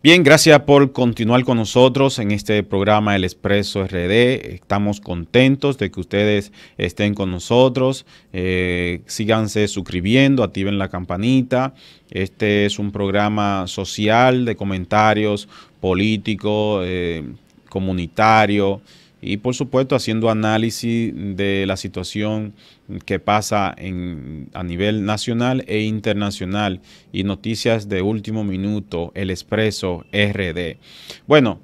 Bien, gracias por continuar con nosotros en este programa El Expreso RD. Estamos contentos de que ustedes estén con nosotros. Síganse suscribiendo, activen la campanita. Este es un programa social de comentarios políticos, comunitario y por supuesto haciendo análisis de la situación que pasa a nivel nacional e internacional y noticias de último minuto, El Expreso RD. Bueno,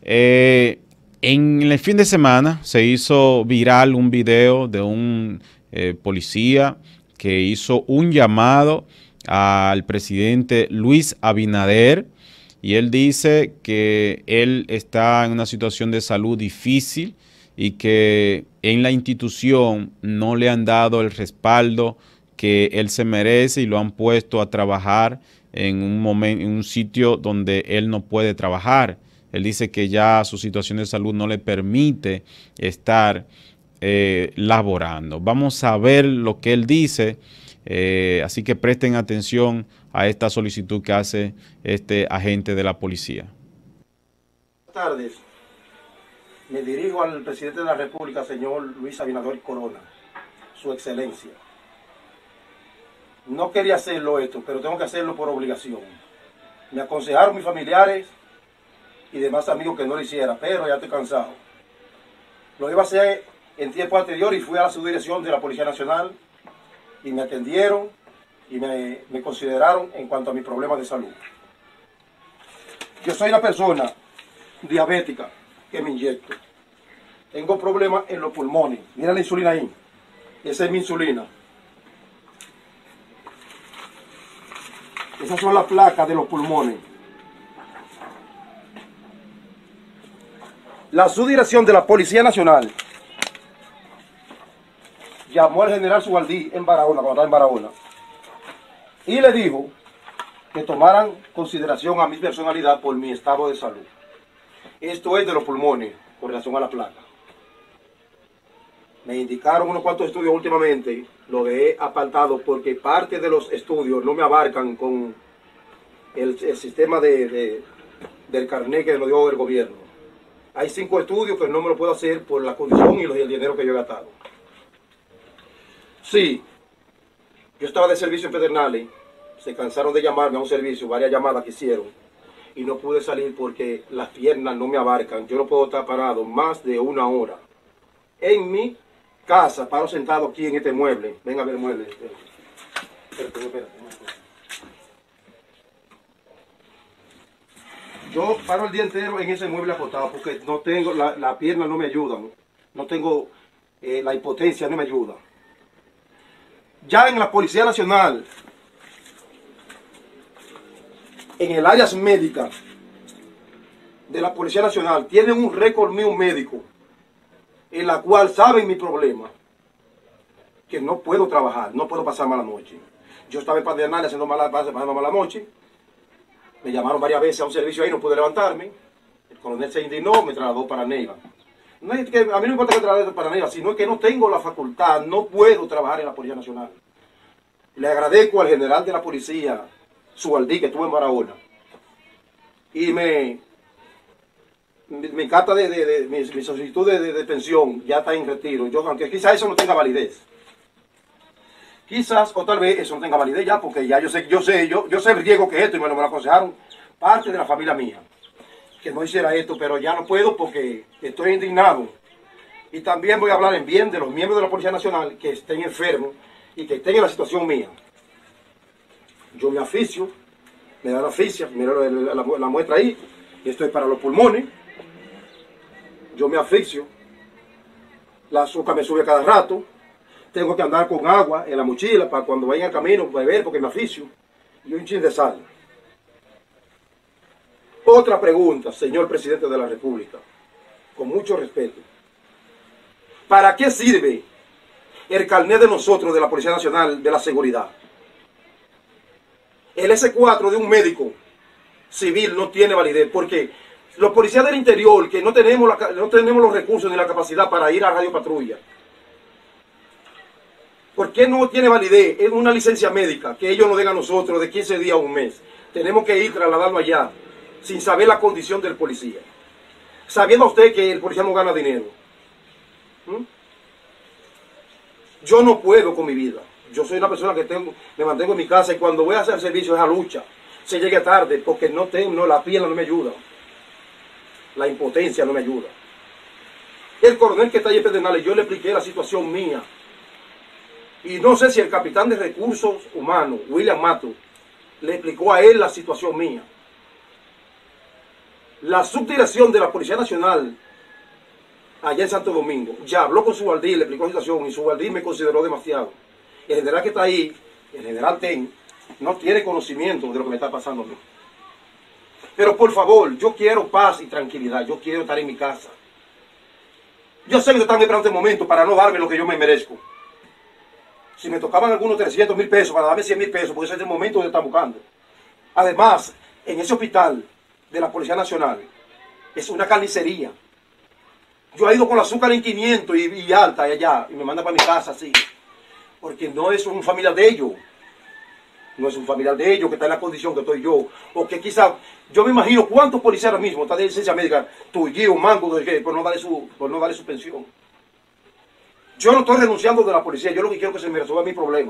en el fin de semana se hizo viral un video de un policía que hizo un llamado al presidente Luis Abinader. Y él dice que él está en una situación de salud difícil y que en la institución no le han dado el respaldo que él se merece y lo han puesto a trabajar en un sitio donde él no puede trabajar. Él dice que ya su situación de salud no le permite estar laborando. Vamos a ver lo que él dice. Así que presten atención a esta solicitud que hace este agente de la policía. Buenas tardes. Me dirijo al presidente de la República, señor Luis Abinader Corona, su excelencia. No quería hacerlo esto, pero tengo que hacerlo por obligación. Me aconsejaron mis familiares y demás amigos que no lo hiciera, pero ya estoy cansado. Lo iba a hacer en tiempo anterior y fui a la subdirección de la Policía Nacional y me atendieron y me consideraron en cuanto a mis problemas de salud. Yo soy una persona diabética que me inyecto. Tengo problemas en los pulmones. Mira la insulina ahí. Esa es mi insulina. Esas son las placas de los pulmones. La subdirección de la Policía Nacional llamó al general Subaldí en Barahona, cuando estaba en Barahona, y le dijo que tomaran consideración a mi personalidad por mi estado de salud. Esto es de los pulmones, con relación a la placa. Me indicaron unos cuantos estudios últimamente, lo he apartado porque parte de los estudios no me abarcan con el sistema del carnet que me dio el gobierno. Hay 5 estudios que no me lo puedo hacer por la condición y el dinero que yo he gastado. Sí, yo estaba de servicio en Pedernales, se cansaron de llamarme a un servicio, varias llamadas que hicieron, y no pude salir porque las piernas no me abarcan. Yo no puedo estar parado más de 1 hora. En mi casa, paro sentado aquí en este mueble. Ven a ver el mueble. Espérate. Yo paro el día entero en ese mueble acostado porque no tengo, las piernas no me ayudan. No tengo, la impotencia no me ayuda. Ya en la Policía Nacional, en el área médica de la Policía Nacional, tienen un récord mío médico, en la cual saben mi problema, que no puedo trabajar, no puedo pasar mala noche. Yo estaba en Pedernales pasando mala noche, me llamaron varias veces a un servicio ahí, no pude levantarme, el coronel se indignó, me trasladó para Neiva. No es que, a mí no me importa que traslade para Neiva, sino que no tengo la facultad, no puedo trabajar en la Policía Nacional. Le agradezco al general de la policía, Subaldí, que estuvo en Barahona, y mi carta mi solicitud de pensión ya está en retiro. Yo, aunque quizás eso no tenga validez. Quizás, o tal vez eso no tenga validez ya, porque ya yo sé el riesgo que es esto, y me lo aconsejaron parte de la familia mía, que no hiciera esto, pero ya no puedo porque estoy indignado. Y también voy a hablar en bien de los miembros de la Policía Nacional que estén enfermos y que estén en la situación mía. Yo me asfixio, me da la asfixia, mira la muestra ahí, esto es para los pulmones. Yo me asfixio, la azúcar me sube cada rato, tengo que andar con agua en la mochila para cuando vaya en el camino beber porque me asfixio, y un chin de sal. Otra pregunta, señor presidente de la República, con mucho respeto. ¿Para qué sirve el carnet de nosotros, de la Policía Nacional, de la Seguridad? El S4 de un médico civil no tiene validez porque los policías del interior, que no tenemos los recursos ni la capacidad para ir a radio patrulla, ¿por qué no tiene validez? Es una licencia médica que ellos nos den a nosotros de 15 días a un mes. Tenemos que ir trasladarlo allá. sin saber la condición del policía, sabiendo usted que el policía no gana dinero. Yo no puedo con mi vida. Yo soy una persona que me mantengo en mi casa y cuando voy a hacer servicio es a lucha. Se llegue tarde porque la pierna no me ayuda. La impotencia no me ayuda. El coronel que está ahí en Pedernales, yo le expliqué la situación mía. Y no sé si el capitán de recursos humanos, William Mato, le explicó a él la situación mía. La subdirección de la Policía Nacional allá en Santo Domingo ya habló con Subaldí, le explicó la situación y Subaldí me consideró demasiado. El general que está ahí, el general Ten, no tiene conocimiento de lo que me está pasando a mí. Pero por favor, yo quiero paz y tranquilidad, yo quiero estar en mi casa. Yo sé que están esperando este momento para no darme lo que yo me merezco. Si me tocaban algunos 300.000 pesos para darme 100.000 pesos, porque ese es el momento que están buscando. Además, en ese hospital de la Policía Nacional, es una carnicería. Yo he ido con el azúcar en 500 y alta y allá, y me manda para mi casa así. Porque no es un familiar de ellos. No es un familiar de ellos que está en la condición que estoy yo. O que quizá, yo me imagino cuántos policías ahora mismo están de licencia médica, Tullío, Mango, por no darle su pensión. Yo no estoy renunciando de la policía, yo lo que quiero es que se me resuelva mi problema.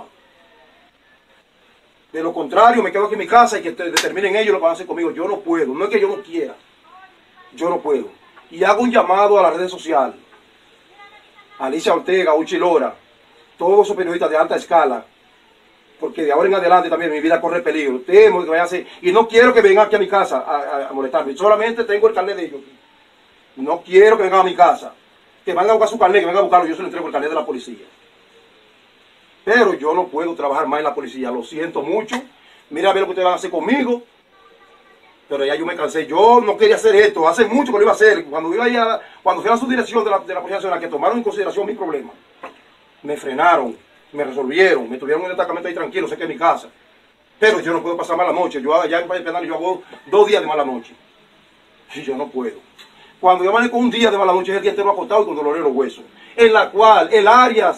De lo contrario, me quedo aquí en mi casa y que determinen ellos lo que van a hacer conmigo. Yo no puedo, no es que yo no quiera. Yo no puedo. Y hago un llamado a las redes sociales. Alicia Ortega, Uchi Lora, todos esos periodistas de alta escala, porque de ahora en adelante también mi vida corre peligro. Temo que vayan a hacer, y no quiero que vengan aquí a mi casa a molestarme. Solamente tengo el carnet de ellos. No quiero que vengan a mi casa. Que vengan a buscar su carnet, que vengan a buscarlo, yo se lo entrego el carnet de la policía. Pero yo no puedo trabajar más en la policía, lo siento mucho. Mira a ver lo que ustedes van a hacer conmigo. Pero ya yo me cansé, yo no quería hacer esto, hace mucho que lo iba a hacer. Cuando fui a la subdirección de la Policía Nacional, que tomaron en consideración mi problema, me frenaron, me resolvieron, me tuvieron en un destacamento ahí tranquilo, sé que es mi casa. Pero yo no puedo pasar mala noche, yo allá en Valle Penal yo hago 2 días de mala noche. Y yo no puedo. Cuando yo amanezco un día de mala noche es el día entero acostado y con dolor en los huesos. En la cual el área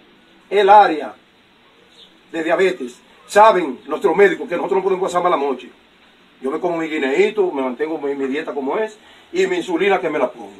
de diabetes, saben nuestros médicos que nosotros no podemos pasar mala noche. Yo me como mi guineíto, me mantengo mi dieta como es, y mi insulina que me la pongo.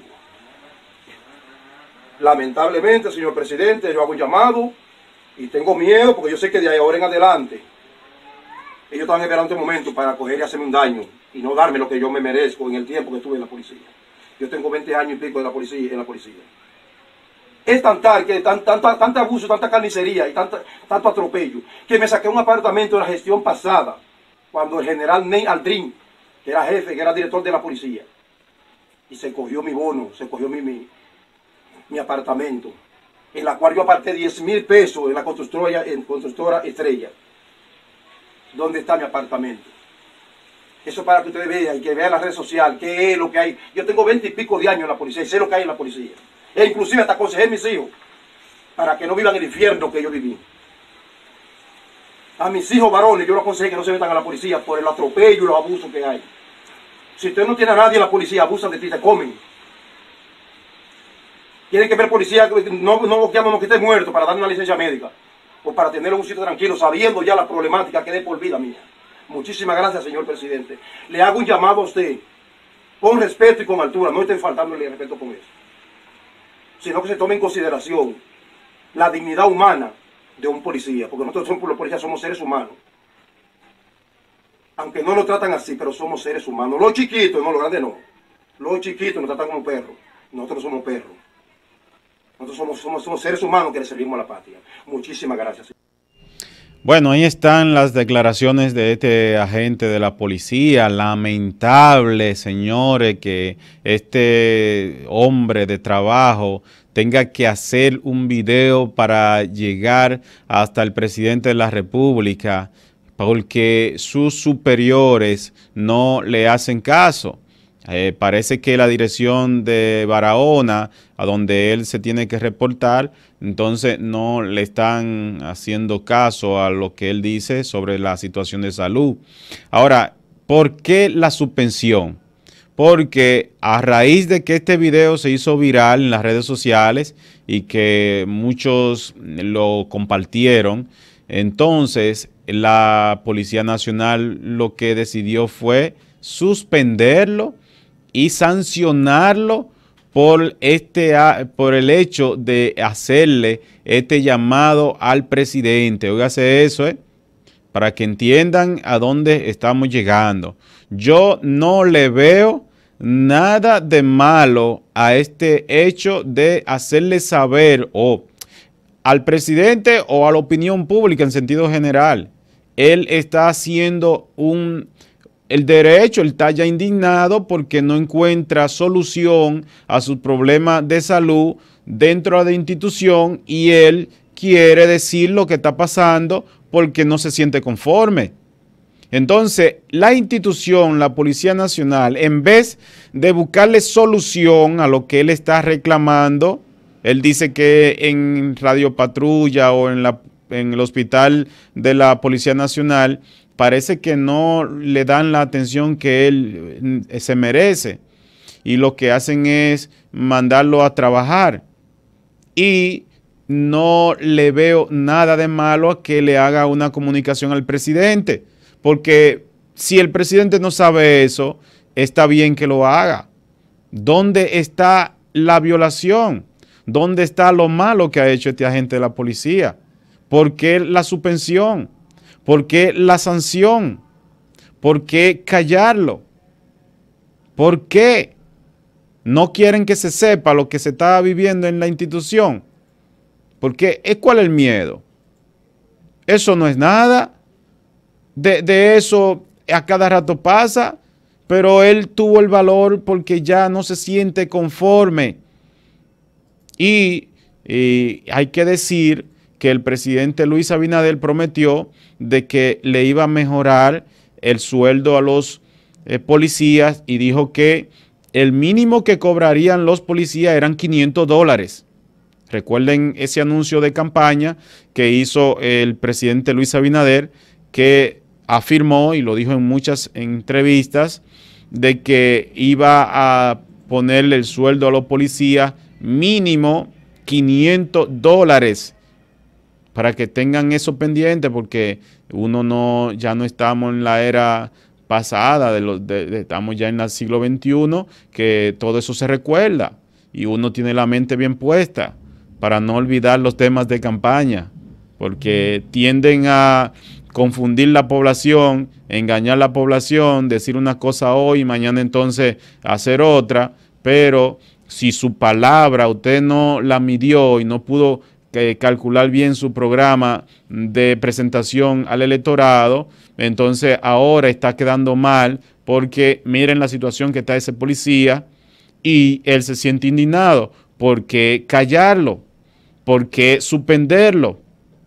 Lamentablemente, señor presidente, yo hago un llamado y tengo miedo porque yo sé que de ahora en adelante ellos estaban esperando este momento para coger y hacerme un daño y no darme lo que yo me merezco en el tiempo que estuve en la policía. Yo tengo 20 años y pico en la policía. Es tanto abuso, tanta carnicería y tanto atropello, que me saqué un apartamento de la gestión pasada, cuando el general Ney Aldrin, que era jefe, que era director de la policía, y se cogió mi bono, se cogió mi apartamento, en la cual yo aparté 10.000 pesos en la constructora Estrella. ¿Dónde está mi apartamento? Eso para que ustedes vean y que vean las redes sociales, qué es lo que hay. Yo tengo 20 y pico de años en la policía y sé lo que hay en la policía. E inclusive hasta aconsejé a mis hijos para que no vivan el infierno que yo viví. A mis hijos varones yo los aconsejé que no se metan a la policía por el atropello y los abusos que hay. Si usted no tiene a nadie en la policía, abusan de ti, te comen. Tienen que ver policía, no que esté muerto para darle una licencia médica o para tener un sitio tranquilo, sabiendo ya la problemática que de por vida mía. Muchísimas gracias, señor presidente. Le hago un llamado a usted, con respeto y con altura, no estén faltándole respeto con eso, sino que se tome en consideración la dignidad humana de un policía, porque nosotros los policías somos seres humanos. Aunque no nos tratan así, pero somos seres humanos. Los chiquitos, no, los grandes no. Los chiquitos nos tratan como perros. Nosotros no somos perros. Nosotros somos seres humanos que le servimos a la patria. Muchísimas gracias. Bueno, ahí están las declaraciones de este agente de la policía. Lamentable, señores, que este hombre de trabajo tenga que hacer un video para llegar hasta el presidente de la República porque sus superiores no le hacen caso. Parece que la dirección de Barahona, a donde él se tiene que reportar, entonces no le están haciendo caso a lo que él dice sobre la situación de salud. Ahora, ¿por qué la suspensión? Porque a raíz de que este video se hizo viral en las redes sociales y que muchos lo compartieron, entonces la Policía Nacional lo que decidió fue suspenderlo y sancionarlo por el hecho de hacerle este llamado al presidente. Óigase eso, para que entiendan a dónde estamos llegando. Yo no le veo nada de malo a este hecho de hacerle saber al presidente o a la opinión pública en sentido general. Él está haciendo el derecho, él está ya indignado porque no encuentra solución a sus problemas de salud dentro de la institución y él quiere decir lo que está pasando porque no se siente conforme. Entonces, la institución, la Policía Nacional, en vez de buscarle solución a lo que él está reclamando, él dice que en Radio Patrulla o en el hospital de la Policía Nacional parece que no le dan la atención que él se merece y lo que hacen es mandarlo a trabajar. Y no le veo nada de malo a que le haga una comunicación al presidente, porque si el presidente no sabe eso, está bien que lo haga. ¿Dónde está la violación? ¿Dónde está lo malo que ha hecho este agente de la policía? ¿Por qué la suspensión? ¿Por qué la sanción? ¿Por qué callarlo? ¿Por qué no quieren que se sepa lo que se está viviendo en la institución? Porque ¿cuál es el miedo? Eso no es nada. De eso a cada rato pasa, pero él tuvo el valor porque ya no se siente conforme. Y hay que decir que el presidente Luis Abinader prometió de que le iba a mejorar el sueldo a los policías y dijo que el mínimo que cobrarían los policías eran $500. Recuerden ese anuncio de campaña que hizo el presidente Luis Abinader, que afirmó y lo dijo en muchas entrevistas de que iba a ponerle el sueldo a los policías mínimo $500, para que tengan eso pendiente, porque ya no estamos en la era pasada, estamos ya en el siglo XXI, que todo eso se recuerda y uno tiene la mente bien puesta para no olvidar los temas de campaña, porque tienden a confundir la población, engañar a la población, decir una cosa hoy y mañana entonces hacer otra, pero si su palabra usted no la midió y no pudo calcular bien su programa de presentación al electorado, entonces ahora está quedando mal porque miren la situación que está ese policía y él se siente indignado. ¿Por qué callarlo? ¿Por qué suspenderlo?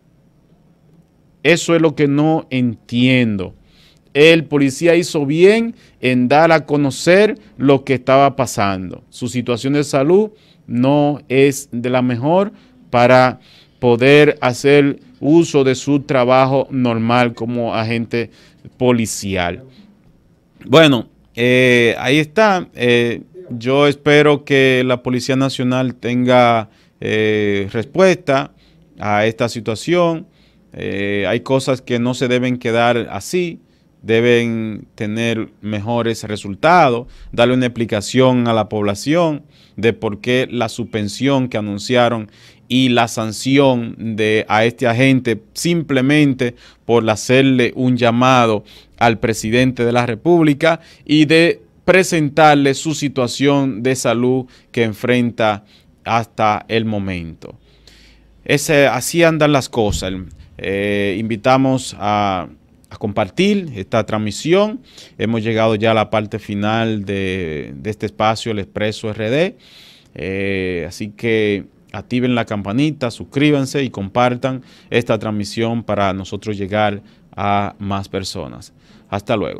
Eso es lo que no entiendo. El policía hizo bien en dar a conocer lo que estaba pasando. Su situación de salud no es de la mejor para poder hacer uso de su trabajo normal como agente policial. Bueno, ahí está. Yo espero que la Policía Nacional tenga respuesta a esta situación. Hay cosas que no se deben quedar así, deben tener mejores resultados, darle una explicación a la población de por qué la suspensión que anunciaron y la sanción a este agente simplemente por hacerle un llamado al presidente de la República y de presentarle su situación de salud que enfrenta hasta el momento. Así andan las cosas. Invitamos a compartir esta transmisión. Hemos llegado ya a la parte final de este espacio, el Expreso RD. Así que activen la campanita, suscríbanse y compartan esta transmisión para nosotros llegar a más personas. Hasta luego.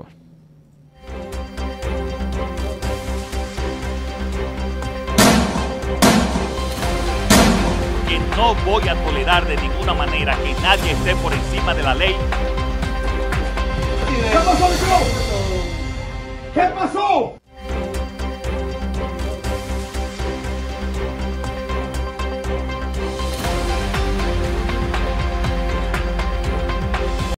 No voy a tolerar de ninguna manera que nadie esté por encima de la ley. ¿Qué pasó, Liceo? ¿Qué pasó?